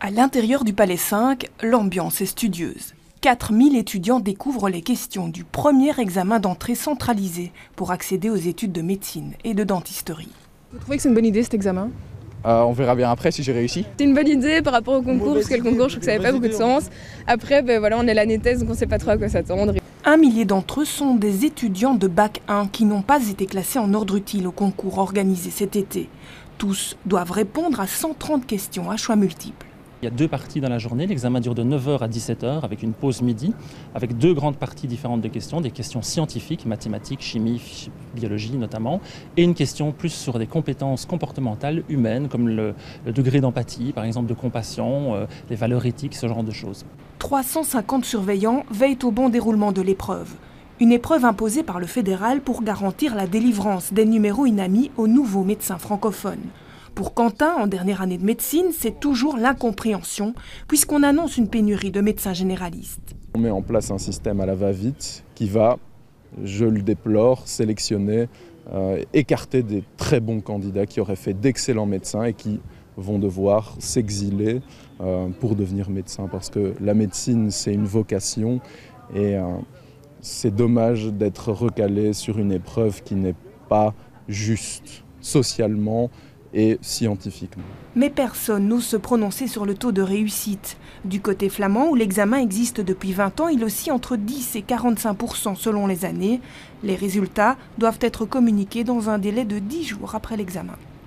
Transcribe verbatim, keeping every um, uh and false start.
À l'intérieur du Palais cinq, l'ambiance est studieuse. quatre mille étudiants découvrent les questions du premier examen d'entrée centralisé pour accéder aux études de médecine et de dentisterie. Vous trouvez que c'est une bonne idée cet examen ? Euh, on verra bien après si j'ai réussi. C'est une bonne idée par rapport au concours, parce que le concours, je trouve que ça n'avait pas beaucoup de sens. Après, ben voilà, on est à l'année thèse, donc on ne sait pas trop à quoi s'attendre. Un millier d'entre eux sont des étudiants de bac un qui n'ont pas été classés en ordre utile au concours organisé cet été. Tous doivent répondre à cent trente questions à choix multiples. Il y a deux parties dans la journée. L'examen dure de neuf heures à dix-sept heures avec une pause midi, avec deux grandes parties différentes de questions, des questions scientifiques, mathématiques, chimie, biologie notamment, et une question plus sur des compétences comportementales humaines, comme le, le degré d'empathie, par exemple de compassion, euh, les valeurs éthiques, ce genre de choses. trois cent cinquante surveillants veillent au bon déroulement de l'épreuve. Une épreuve imposée par le fédéral pour garantir la délivrance des numéros INAMI aux nouveaux médecins francophones. Pour Quentin, en dernière année de médecine, c'est toujours l'incompréhension, puisqu'on annonce une pénurie de médecins généralistes. On met en place un système à la va-vite qui va, je le déplore, sélectionner, euh, écarter des très bons candidats qui auraient fait d'excellents médecins et qui vont devoir s'exiler euh, pour devenir médecin. Parce que la médecine, c'est une vocation et euh, c'est dommage d'être recalé sur une épreuve qui n'est pas juste socialement et scientifiquement. Mais personne n'ose se prononcer sur le taux de réussite. Du côté flamand, où l'examen existe depuis vingt ans, il oscille entre dix et quarante-cinq pour cent selon les années. Les résultats doivent être communiqués dans un délai de dix jours après l'examen.